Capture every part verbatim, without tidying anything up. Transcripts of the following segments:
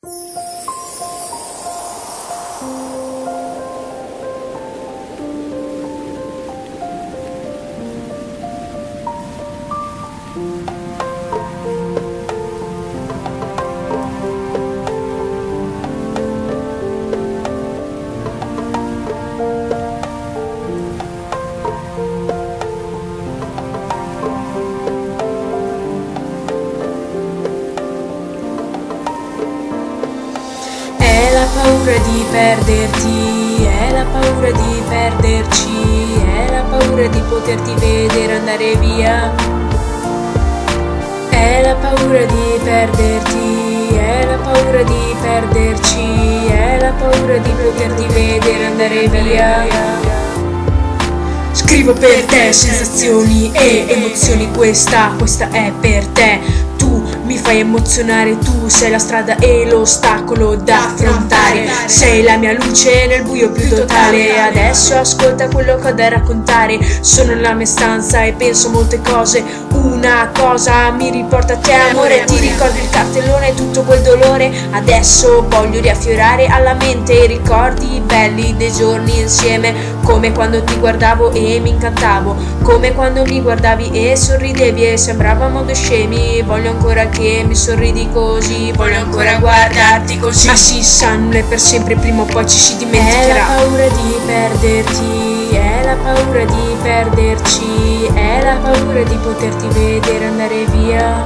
È la paura di perderti, è la paura di perderci, è la paura di poterti vedere andare via. È la paura di perderti, è la paura di perderci, è la paura di poterti vedere andare via. Scrivo per te sensazioni e emozioni, questa, questa è per te. Tu mi fai emozionare, tu sei la strada e l'ostacolo da affrontare. Sei la mia luce nel buio più totale. Adesso ascolta quello che ho da raccontare. Sono nella mia stanza e penso molte cose. Una cosa mi riporta a te, amore. Ti ricordi il cartellone e tutto quel dolore? Adesso voglio riaffiorare alla mente i ricordi belli dei giorni insieme. Come quando ti guardavo e mi incantavo, come quando mi guardavi e sorridevi e sembravamo due scemi. Voglio ancora che mi sorridi così, voglio ancora guardarti così. Ma si sa, non è per sempre, prima o poi ci si dimenticherà. È la paura di perderti, è la paura di perderci, è la paura di poterti vedere andare via.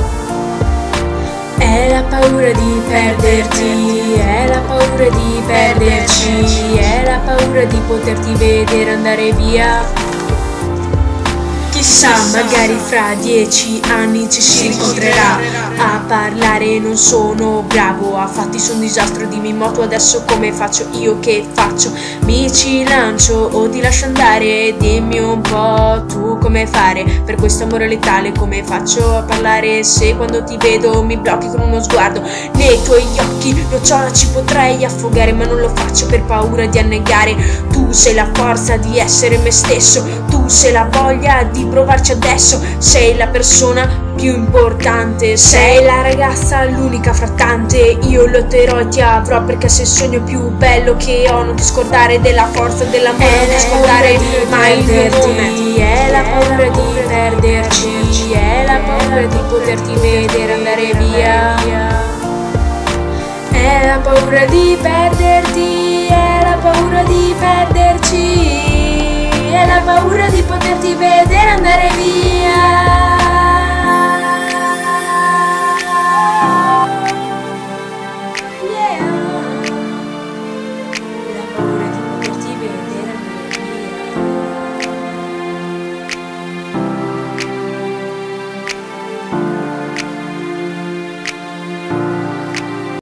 È la paura di perderti, è la paura di perderci, è la paura di poterti vedere andare via. Chissà, magari fra dieci anni ci si incontrerà. A parlare non sono bravo, a fatti sono un disastro. Dimmi in moto adesso come faccio, io che faccio? Mi ci lancio o ti lascio andare? Dimmi un po' tu come fare per questo amore letale. Come faccio a parlare se quando ti vedo mi blocchi con uno sguardo? Nei tuoi occhi nocciola ci potrei affogare, ma non lo faccio per paura di annegare. Tu sei la forza di essere me stesso, tu sei la voglia di provarci adesso. Sei la persona più importante, sei la ragazza, l'unica fra tante. Io lotterò e ti avrò perché sei il sogno più bello che ho. Non ti scordare della forza dell'amore, non ti scordare mai il mio nome. È la paura di perderci, è la paura di poterti vedere andare via. È la paura di perderti, è la paura di perderci, è la paura di poterti vedere andare via.